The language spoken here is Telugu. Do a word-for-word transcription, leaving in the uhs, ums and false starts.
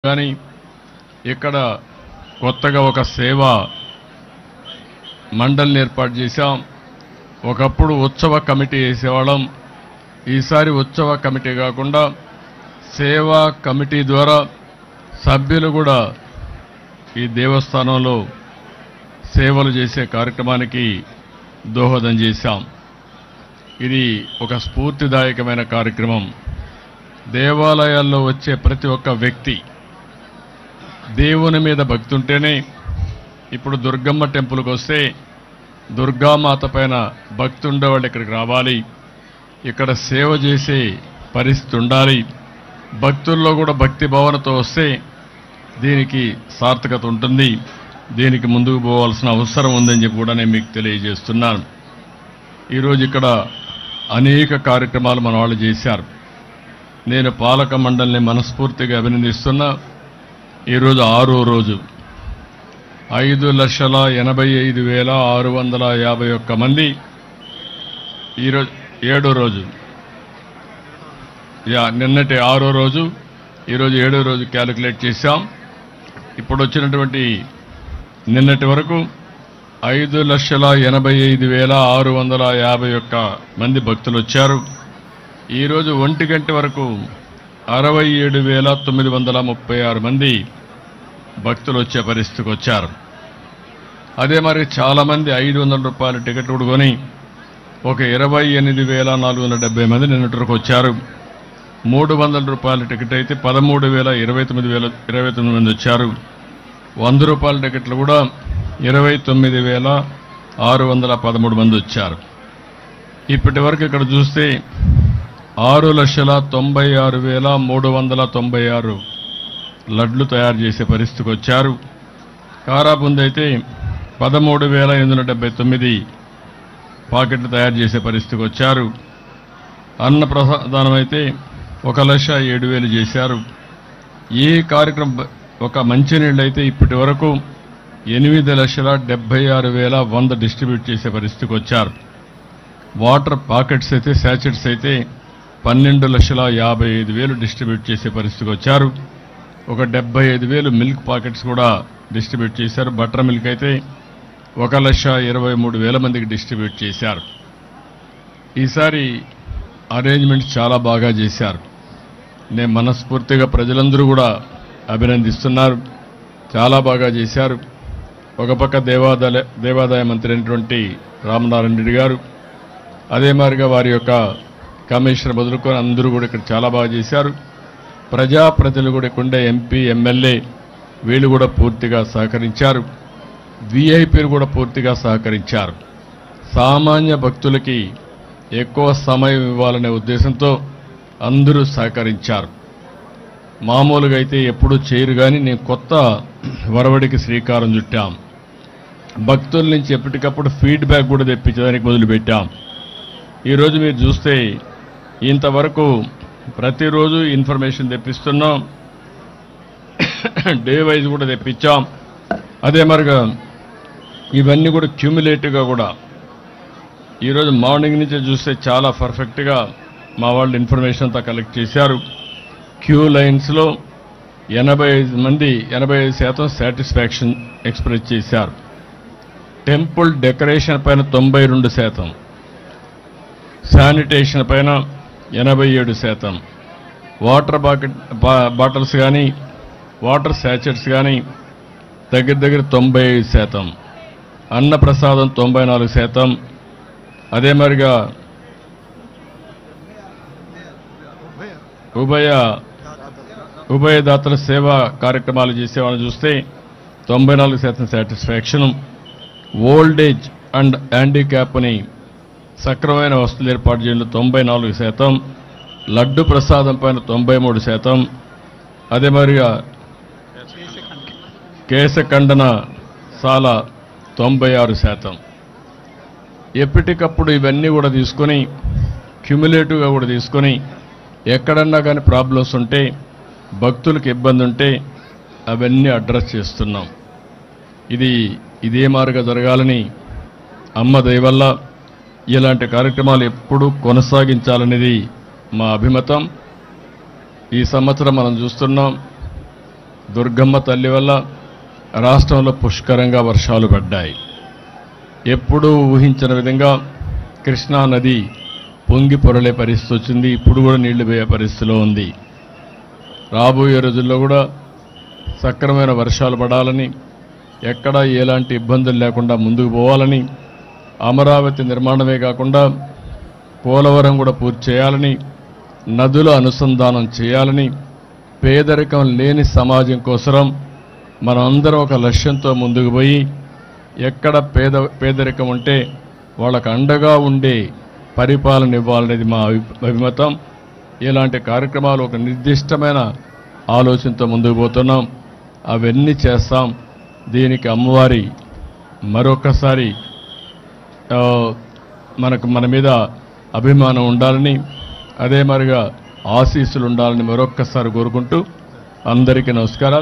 కానీ ఇక్కడ కొత్తగా ఒక సేవా మండలిని ఏర్పాటు చేశాం. ఒకప్పుడు ఉత్సవ కమిటీ వేసేవాళ్ళం. ఈసారి ఉత్సవ కమిటీ కాకుండా సేవా కమిటీ ద్వారా సభ్యులు కూడా ఈ దేవస్థానంలో సేవలు చేసే కార్యక్రమానికి దోహదం చేశాం. ఇది ఒక స్ఫూర్తిదాయకమైన కార్యక్రమం. దేవాలయాల్లో వచ్చే ప్రతి ఒక్క వ్యక్తి దేవుని మీద భక్తి ఉంటేనే, ఇప్పుడు దుర్గమ్మ టెంపుల్కి వస్తే దుర్గామాత పైన భక్తి ఉండేవాళ్ళు ఇక్కడికి రావాలి, ఇక్కడ సేవ చేసే పరిస్థితి ఉండాలి. భక్తుల్లో కూడా భక్తి భావనతో వస్తే దీనికి సార్థకత ఉంటుంది. దీనికి ముందుకు పోవాల్సిన అవసరం ఉందని చెప్పి కూడా నేను మీకు తెలియజేస్తున్నాను. ఈరోజు ఇక్కడ అనేక కార్యక్రమాలు మన వాళ్ళు చేశారు. నేను పాలక మండలిని మనస్ఫూర్తిగా అభినందిస్తున్నా. ఈరోజు ఆరో రోజు ఐదు లక్షల ఎనభై ఐదు వేల ఆరు వందల యాభై ఒక్క మంది. ఈరోజు ఏడో రోజు, యా నిన్నటి ఆరో రోజు, ఈరోజు ఏడో రోజు క్యాలిక్యులేట్ చేశాం. ఇప్పుడు వచ్చినటువంటి నిన్నటి వరకు ఐదు లక్షల ఎనభై ఐదు వేల ఆరు వందల యాభై ఒక్క మంది భక్తులు వచ్చారు. ఈరోజు ఒంటి గంట వరకు అరవై ఏడు వేల తొమ్మిది వందల ముప్పై ఆరు మంది భక్తులు వచ్చే పరిస్థితికి వచ్చారు. అదే మరి చాలామంది ఐదు వందల రూపాయల టికెట్ కొని ఒక ఇరవై ఎనిమిది వేల నాలుగు వందల డెబ్బై మంది నిన్నటి వరకు వచ్చారు. మూడు వందల రూపాయల టికెట్ అయితే పదమూడు వేల ఇరవై తొమ్మిది వేల ఇరవై తొమ్మిది మంది వచ్చారు. వంద రూపాయల టికెట్లు కూడా ఇరవై తొమ్మిది వేల ఆరు వందల పదమూడు మంది వచ్చారు. ఇప్పటి వరకు ఇక్కడ చూస్తే ఆరు లక్షల తొంభై ఆరు వేల మూడు వందల తొంభై ఆరు లడ్లు తయారు చేసే పరిస్థితికి వచ్చారు. కారాబుంది అయితే పదమూడు వేల ఎనిమిది వందల డెబ్బై తొమ్మిది పాకెట్లు తయారు చేసే పరిస్థితికి వచ్చారు. అన్న ప్రసాదనం అయితే ఒక లక్ష ఏడు వేలు చేశారు. ఈ కార్యక్రమం ఒక మంచినీళ్ళు అయితే ఇప్పటి వరకు ఎనిమిది లక్షల డెబ్బై ఆరు వేల వంద డిస్ట్రిబ్యూట్ చేసే పరిస్థితికి వచ్చారు. వాటర్ పాకెట్స్ అయితే శాచెట్స్ అయితే పన్నెండు లక్షల యాభై ఐదు వేలు డిస్ట్రిబ్యూట్ చేసే పరిస్థితికి వచ్చారు. ఒక డెబ్బై ఐదు వేలు మిల్క్ పాకెట్స్ కూడా డిస్ట్రిబ్యూట్ చేశారు. బటర్ మిల్క్ అయితే ఒక లక్ష ఇరవై మూడు వేల మందికి డిస్ట్రిబ్యూట్ చేశారు. ఈసారి అరేంజ్మెంట్స్ చాలా బాగా చేశారు. నేను మనస్ఫూర్తిగా ప్రజలందరూ కూడా అభినందిస్తున్నారు. చాలా బాగా చేశారు. ఒక పక్క దేవాదాయ దేవాదాయ మంత్రి అయినటువంటి రామనారాయణ రెడ్డి గారు, అదే మాదిరిగా వారి యొక్క కమిషనర్ మొదలుకొని అందరూ కూడా ఇక్కడ చాలా బాగా చేశారు. ప్రజాప్రతినిధులు కూడా ఇక్కడ ఉండే ఎంపీ ఎమ్మెల్యే వీళ్ళు కూడా పూర్తిగా సహకరించారు. వీఐపీలు కూడా పూర్తిగా సహకరించారు. సామాన్య భక్తులకి ఎక్కువ సమయం ఇవ్వాలనే ఉద్దేశంతో అందరూ సహకరించారు. మామూలుగా అయితే ఎప్పుడూ చేయరు కానీ నేను కొత్త వరవడికి శ్రీకారం చుట్టాం. భక్తుల నుంచి ఎప్పటికప్పుడు ఫీడ్బ్యాక్ కూడా తెప్పించడానికి మొదలుపెట్టాం. ఈరోజు మీరు చూస్తే ఇంతవరకు ప్రతిరోజు ఇన్ఫర్మేషన్ తెప్పిస్తున్నాం. డే వైజ్ కూడా తెప్పించాం. అదే మరిగా ఇవన్నీ కూడా క్యూములేటివ్గా కూడా ఈరోజు మార్నింగ్ నుంచి చూస్తే చాలా పర్ఫెక్ట్గా మా వాళ్ళు ఇన్ఫర్మేషన్ అంతా కలెక్ట్ చేశారు. క్యూ లైన్స్లో ఎనభై ఐదు మంది ఎనభై ఐదు శాతం సాటిస్ఫాక్షన్ ఎక్స్ప్రెస్ చేశారు. టెంపుల్ డెకరేషన్ పైన తొంభై రెండు శాతం, శానిటేషన్ పైన ఎనభై ఏడు శాతం, వాటర్ బాకెట్ బాటిల్స్ కానీ వాటర్ శాచెట్స్ కానీ దగ్గర దగ్గర తొంభై ఐదు శాతం, అన్నప్రసాదం తొంభై నాలుగు శాతం. అదే మరిగా ఉభయ ఉభయదాతల సేవా కార్యక్రమాలు చేసేవాళ్ళని చూస్తే తొంభై నాలుగు శాతం సాటిస్ఫాక్షన్. ఓల్డేజ్ అండ్ హ్యాండిక్యాప్ని సక్రమమైన వసతులు ఏర్పాటు చేయడంలో తొంభై నాలుగు శాతం, లడ్డు ప్రసాదం పైన తొంభై మూడు శాతం, అదే మరిగా కేశఖండన సాల తొంభై ఆరు శాతం. ఎప్పటికప్పుడు ఇవన్నీ కూడా తీసుకొని క్యుములేటివ్గా కూడా తీసుకొని ఎక్కడన్నా కానీ ప్రాబ్లమ్స్ ఉంటే, భక్తులకు ఇబ్బంది ఉంటే అవన్నీ అడ్రస్ చేస్తున్నాం. ఇది ఇదే మారుగా జరగాలని అమ్మ దయ వల్ల ఇలాంటి కార్యక్రమాలు ఎప్పుడూ కొనసాగించాలనేది మా అభిమతం. ఈ సంవత్సరం మనం చూస్తున్నాం దుర్గమ్మ తల్లి వల్ల రాష్ట్రంలో పుష్కరంగా వర్షాలు పడ్డాయి. ఎప్పుడూ ఊహించిన విధంగా కృష్ణా నది పొంగి పొరలే పరిస్థితి వచ్చింది. ఇప్పుడు కూడా నీళ్లు పోయే పరిస్థితిలో ఉంది. రాబోయే రోజుల్లో కూడా సక్రమైన వర్షాలు పడాలని, ఎక్కడా ఎలాంటి ఇబ్బందులు లేకుండా ముందుకు పోవాలని, అమరావతి నిర్మాణమే కాకుండా పోలవరం కూడా పూర్తి చేయాలని, నదుల అనుసంధానం చేయాలని, పేదరికం లేని సమాజం కోసం మనమందరం ఒక లక్ష్యంతో ముందుకు పోయి ఎక్కడ పేద పేదరికం ఉంటే వాళ్ళకు అండగా ఉండే పరిపాలన ఇవ్వాలనేది మా అభిమతం. ఇలాంటి కార్యక్రమాలు ఒక నిర్దిష్టమైన ఆలోచనతో ముందుకు పోతున్నాం. అవన్నీ చేస్తాం. దీనికి అమ్మవారి మరొకసారి మనకు మన మీద అభిమానం ఉండాలని, అదే మరిగా ఆశీస్సులు ఉండాలని మరొక్కసారి కోరుకుంటూ అందరికీ నమస్కారాలు.